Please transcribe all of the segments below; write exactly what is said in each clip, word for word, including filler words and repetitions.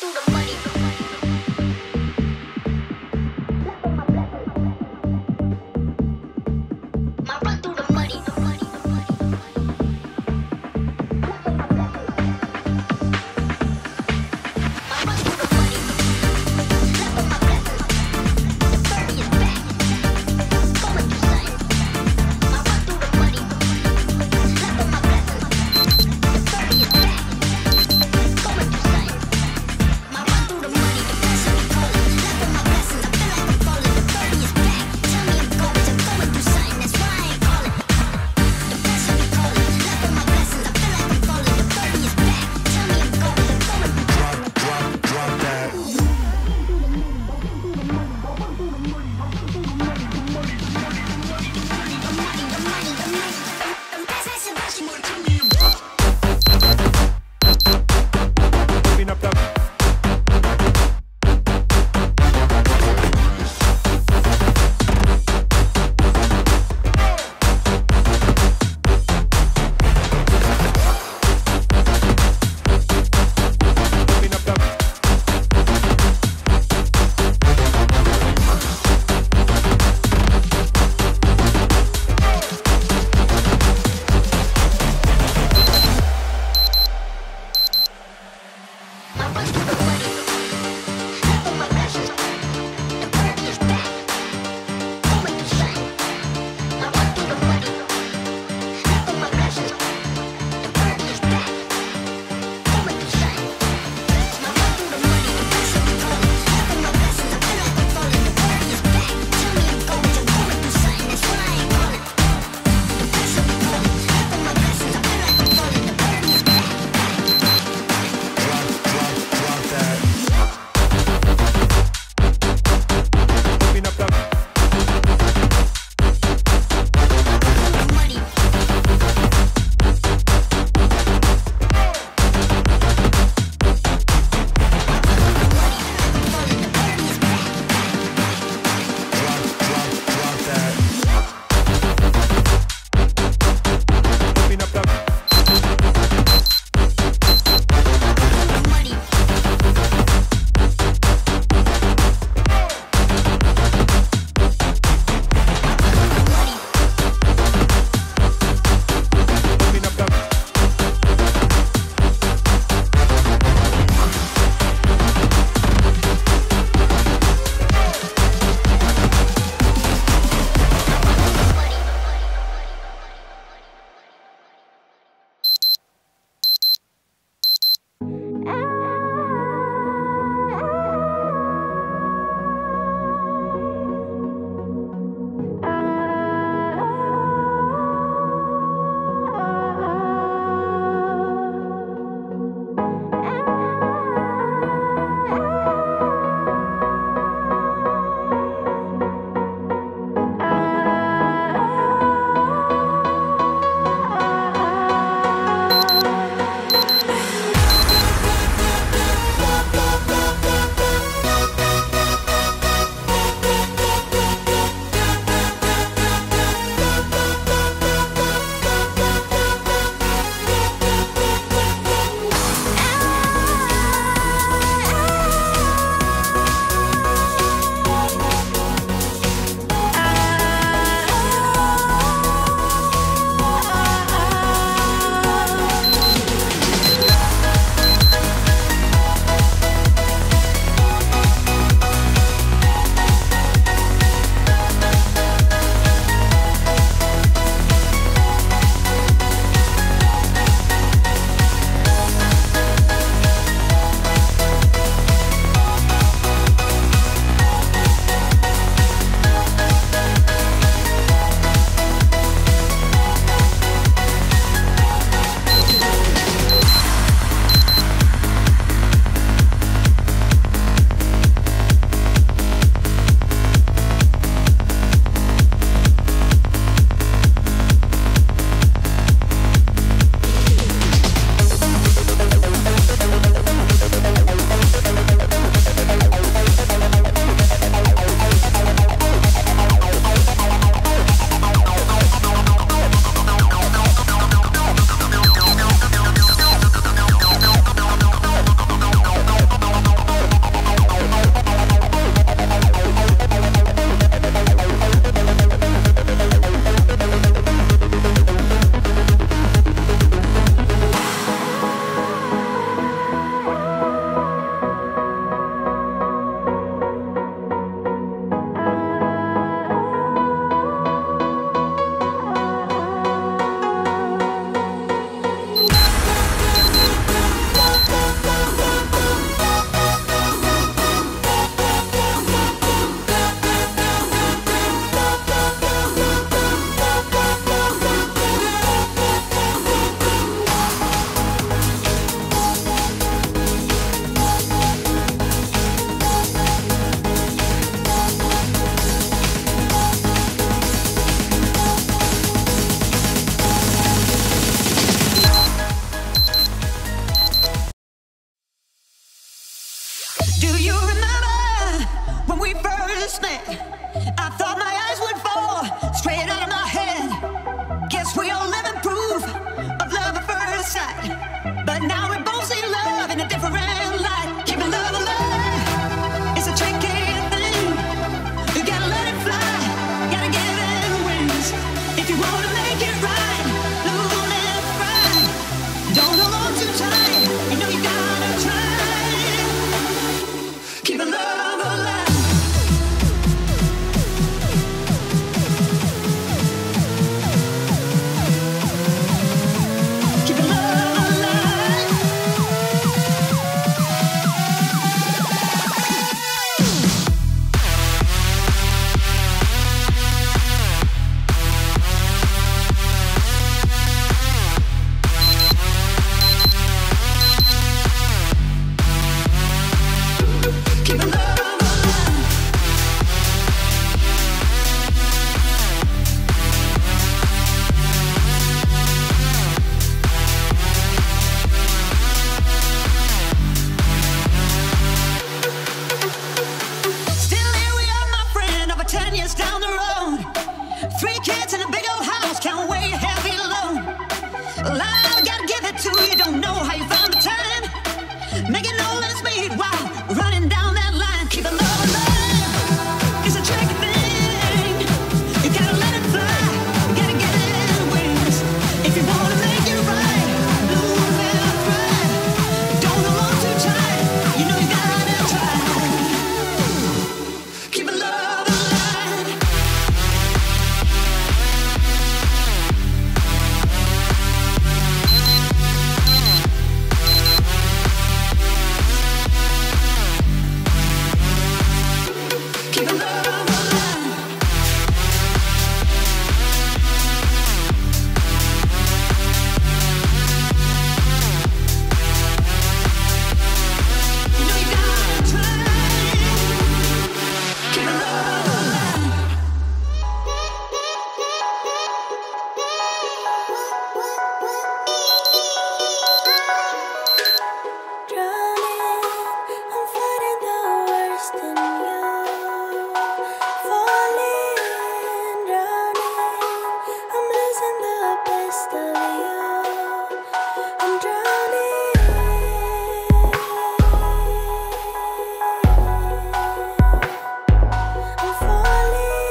Drop making all that speed while running down that line. Keep it love alive. It's a tricky thing. You gotta let it fly. You gotta get it wings. If you wanna make it right, lose and cry. Don't hold on too tight. You know you gotta try. Keep it love alive. Keep it love alive. You know you gotta try. Keep it love alive. Drowning, I'm fighting the worst in you. Falling, drowning, I'm losing the best of you. I'm drowning. I'm falling.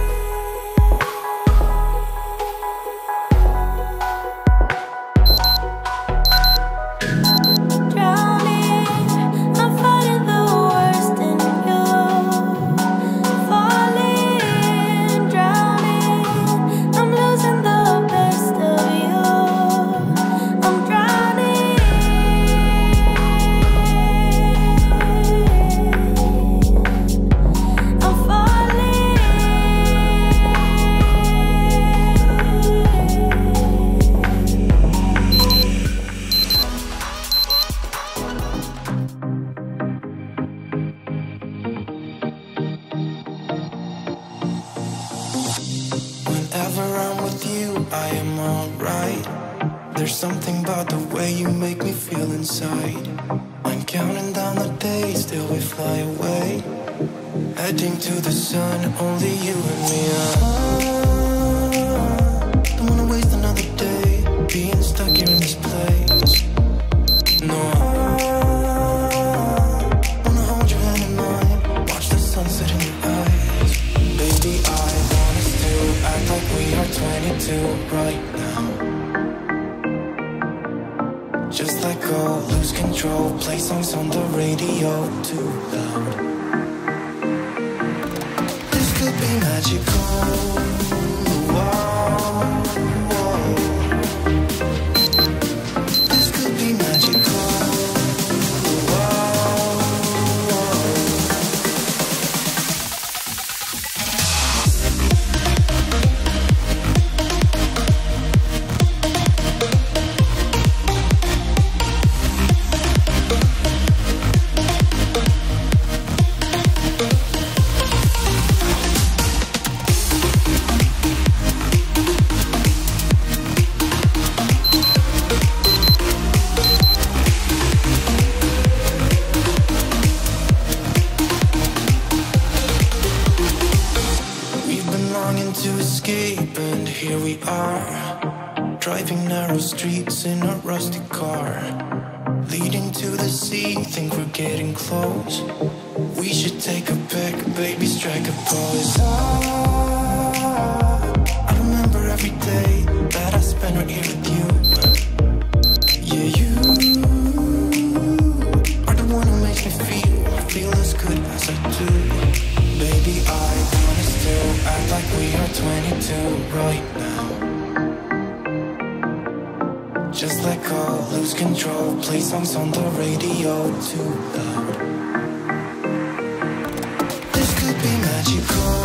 Drowning, I'm fighting the worst in you. Falling, drowning, I'm losing the best of you. I'm drowning. I'm falling. Whenever I'm with you, I am alright. There's something about the way you make me feel inside. I'm counting down the days till we fly away, heading to the sun, only you and me. Ah, don't wanna waste another day being stuck here in this place. No, I wanna hold your hand in mine, watch the sunset in your eyes. Baby, I want us to act like we are twenty-two right now. Just let go, lose control, play songs on the radio too loud. This could be magical. Wow, wow. This could be magical. Wow, wow. We've been longing to escape, and here we are, driving narrow streets in a rusty car, leading to the sea. Think we're getting close. We should take a pic, baby, strike a pose. Ah, I remember every day that I spent right here with you. Yeah, you are the one who makes me feel, feel as good as I do. Baby, I want us to act like we are twenty-two right now. Just let go, lose control, play songs on the radio too loud. This could be magical.